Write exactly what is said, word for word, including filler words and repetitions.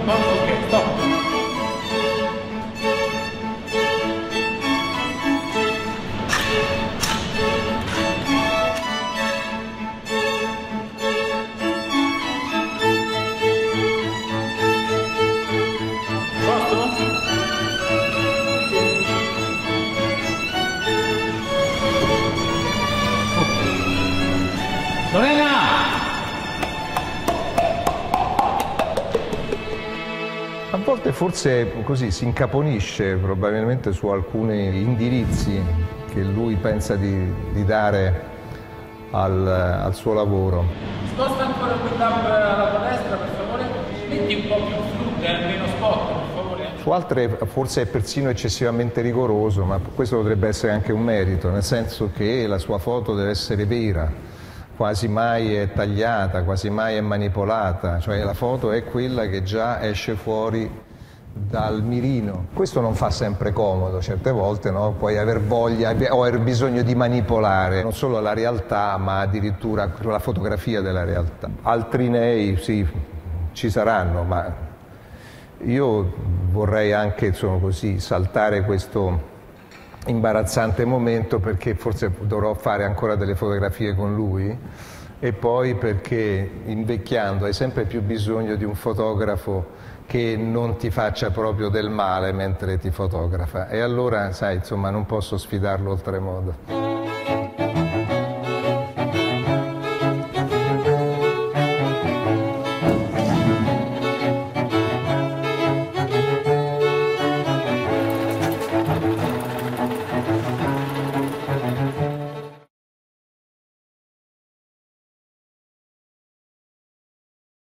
Ok, stop. Lorena! A volte forse così si incaponisce probabilmente su alcuni indirizzi che lui pensa di, di dare al, al suo lavoro. Sposta ancora quell'app alla tua destra, per favore. Metti un po' più flutte, meno spot, per favore. Su altre forse è persino eccessivamente rigoroso, ma questo potrebbe essere anche un merito, nel senso che la sua foto deve essere vera. Quasi mai è tagliata, quasi mai è manipolata, cioè la foto è quella che già esce fuori dal mirino. Questo non fa sempre comodo, certe volte no? Puoi aver voglia o aver bisogno di manipolare non solo la realtà, ma addirittura la fotografia della realtà. Altri nei sì, ci saranno, ma io vorrei anche insomma, così, saltare questo imbarazzante momento, perché forse dovrò fare ancora delle fotografie con lui, e poi perché invecchiando hai sempre più bisogno di un fotografo che non ti faccia proprio del male mentre ti fotografa, e allora sai insomma non posso sfidarlo oltremodo.